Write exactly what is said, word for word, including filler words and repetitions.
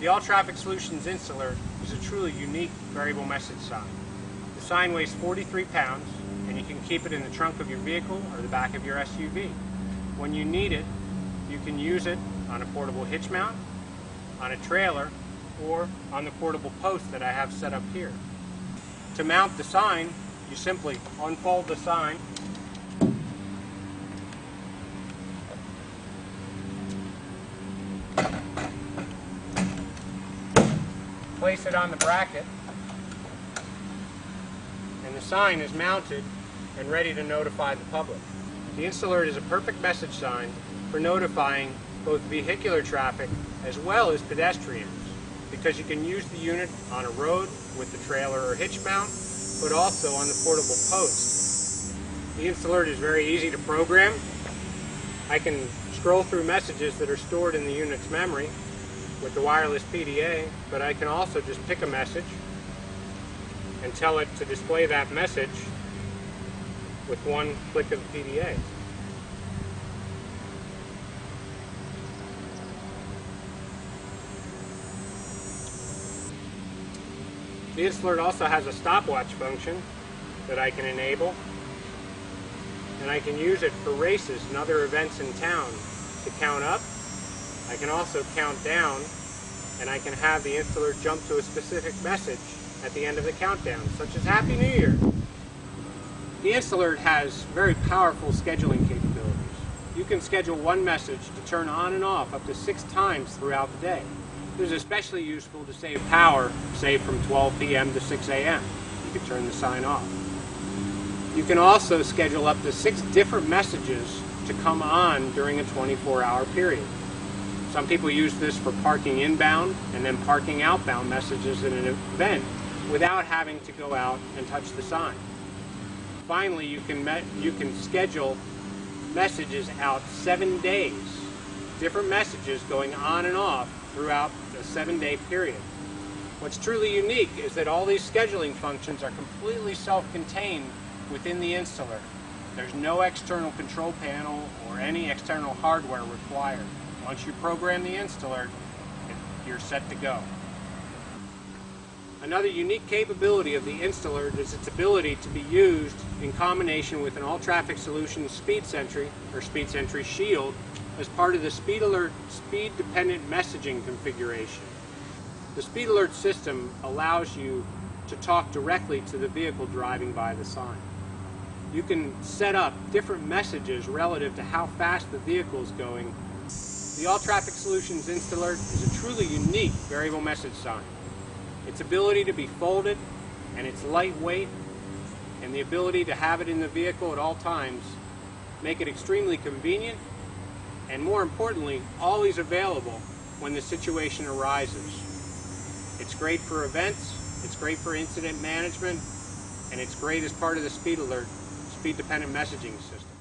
The All Traffic Solutions InstALERT is a truly unique variable message sign. The sign weighs forty-three pounds, and you can keep it in the trunk of your vehicle or the back of your S U V. When you need it, you can use it on a portable hitch mount, on a trailer, or on the portable post that I have set up here. To mount the sign, you simply unfold the sign, place it on the bracket, and the sign is mounted and ready to notify the public. The InstALERT is a perfect message sign for notifying both vehicular traffic as well as pedestrians, because you can use the unit on a road with the trailer or hitch mount, but also on the portable post. The InstALERT is very easy to program. I can scroll through messages that are stored in the unit's memory with the wireless P D A, but I can also just pick a message and tell it to display that message with one click of the P D A. The InstALERT also has a stopwatch function that I can enable, and I can use it for races and other events in town to count up. I can also count down, and I can have the InstALERT jump to a specific message at the end of the countdown, such as Happy New Year. The InstALERT has very powerful scheduling capabilities. You can schedule one message to turn on and off up to six times throughout the day. This is especially useful to save power, say from twelve P M to six A M You can turn the sign off. You can also schedule up to six different messages to come on during a twenty-four hour period. Some people use this for parking inbound and then parking outbound messages in an event without having to go out and touch the sign. Finally, you can, you can schedule messages out seven days, different messages going on and off throughout a seven day period. What's truly unique is that all these scheduling functions are completely self-contained within the InstALERT. There's no external control panel or any external hardware required. Once you program the InstALERT, you're set to go. Another unique capability of the InstALERT is its ability to be used in combination with an All Traffic Solutions Speed Sentry or Speed Sentry Shield as part of the SpeedALERT speed-dependent messaging configuration. The SpeedALERT system allows you to talk directly to the vehicle driving by the sign. You can set up different messages relative to how fast the vehicle is going. The All Traffic Solutions InstALERT is a truly unique variable message sign. Its ability to be folded, and its lightweight, and the ability to have it in the vehicle at all times make it extremely convenient, and more importantly, always available when the situation arises. It's great for events, it's great for incident management, and it's great as part of the SpeedALERT speed-dependent messaging system.